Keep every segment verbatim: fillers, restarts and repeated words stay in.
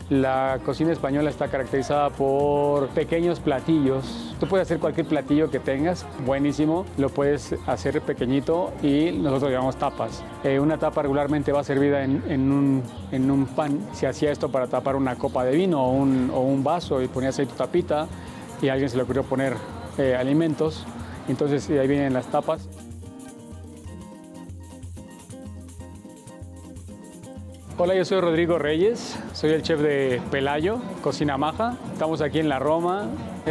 La cocina española está caracterizada por pequeños platillos. Tú puedes hacer cualquier platillo que tengas, buenísimo, lo puedes hacer pequeñito y nosotros llamamos tapas. Eh, una tapa regularmente va servida en, en, un, en un pan. Se hacía esto para tapar una copa de vino o un, o un vaso y ponías ahí tu tapita y a alguien se le ocurrió poner eh, alimentos. Entonces ahí vienen las tapas. Hola, yo soy Rodrigo Reyes, soy el chef de Pelayo, Cocina Maja. Estamos aquí en la Roma,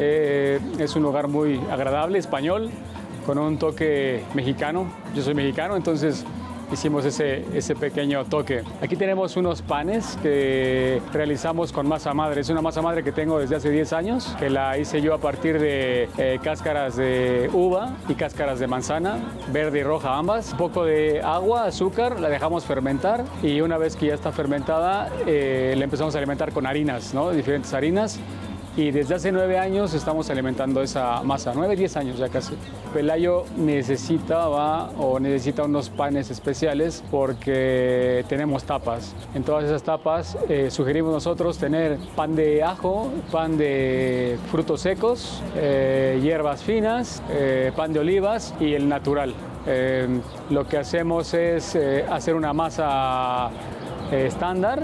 eh, es un lugar muy agradable, español, con un toque mexicano. Yo soy mexicano, entonces hicimos ese, ese pequeño toque. Aquí tenemos unos panes que realizamos con masa madre. Es una masa madre que tengo desde hace diez años, que la hice yo a partir de eh, cáscaras de uva y cáscaras de manzana, verde y roja ambas. Un poco de agua, azúcar, la dejamos fermentar y una vez que ya está fermentada, eh, la empezamos a alimentar con harinas, ¿no? Diferentes harinas. Y desde hace nueve años estamos alimentando esa masa, nueve, diez años ya casi. Pelayo necesitaba o necesita unos panes especiales porque tenemos tapas. En todas esas tapas eh, sugerimos nosotros tener pan de ajo, pan de frutos secos, eh, hierbas finas, eh, pan de olivas y el natural. Eh, lo que hacemos es eh, hacer una masa eh, estándar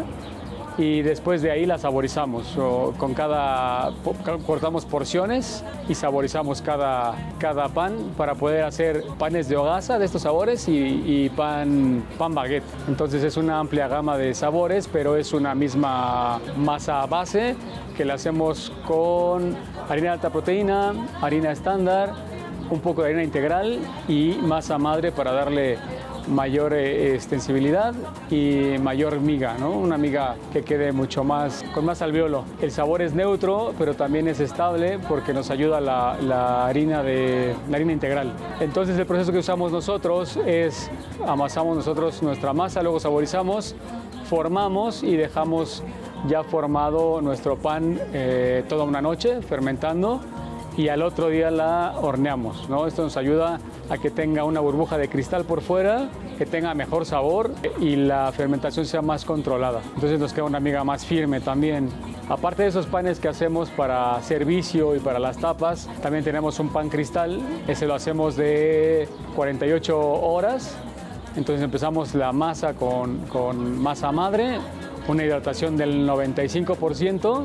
y después de ahí la saborizamos. O con cada, cortamos porciones y saborizamos cada, cada pan para poder hacer panes de hogaza de estos sabores y, y pan, pan baguette. Entonces es una amplia gama de sabores, pero es una misma masa base que la hacemos con harina de alta proteína, harina estándar, un poco de harina integral y masa madre para darle mayor eh, extensibilidad y mayor miga, ¿no? Una miga que quede mucho más, con más alvéolo. El sabor es neutro, pero también es estable porque nos ayuda la, la, harina, de, la harina integral. Entonces el proceso que usamos nosotros es, amasamos nosotros nuestra masa, luego saborizamos, formamos y dejamos ya formado nuestro pan eh, toda una noche fermentando y al otro día la horneamos, ¿no? Esto nos ayuda a que tenga una burbuja de cristal por fuera, que tenga mejor sabor y la fermentación sea más controlada. Entonces nos queda una miga más firme también. Aparte de esos panes que hacemos para servicio y para las tapas, también tenemos un pan cristal. Ese lo hacemos de cuarenta y ocho horas. Entonces empezamos la masa con, con masa madre, una hidratación del noventa y cinco por ciento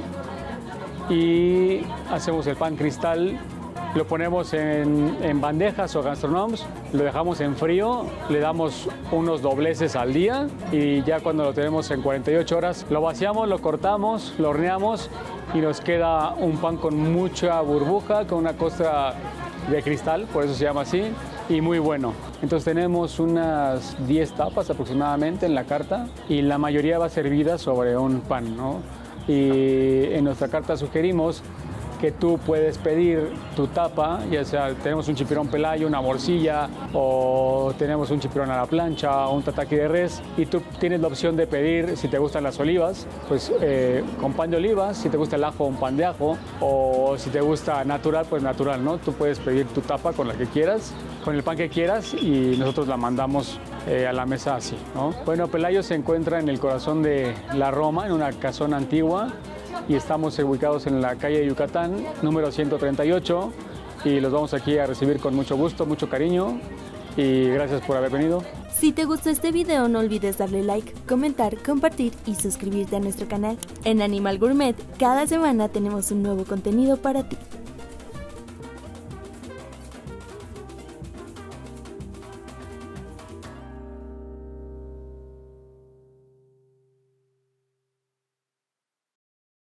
y hacemos el pan cristal. Lo ponemos en, en bandejas o gastronomes, lo dejamos en frío, le damos unos dobleces al día y ya cuando lo tenemos en cuarenta y ocho horas lo vaciamos, lo cortamos, lo horneamos y nos queda un pan con mucha burbuja, con una costra de cristal, por eso se llama así, y muy bueno. Entonces tenemos unas diez tapas aproximadamente en la carta y la mayoría va servida sobre un pan, ¿no? Y en nuestra carta sugerimos que tú puedes pedir tu tapa, ya sea tenemos un chipirón Pelayo, una morcilla o tenemos un chipirón a la plancha o un tataki de res y tú tienes la opción de pedir, si te gustan las olivas, pues eh, con pan de olivas, si te gusta el ajo, un pan de ajo o si te gusta natural, pues natural, ¿no? Tú puedes pedir tu tapa con la que quieras, con el pan que quieras y nosotros la mandamos eh, a la mesa así, ¿no? Bueno, Pelayo se encuentra en el corazón de la Roma, en una casona antigua, y estamos ubicados en la calle Yucatán, número ciento treinta y ocho, y los vamos aquí a recibir con mucho gusto, mucho cariño, y gracias por haber venido. Si te gustó este video, no olvides darle like, comentar, compartir y suscribirte a nuestro canal. En Animal Gourmet, cada semana tenemos un nuevo contenido para ti.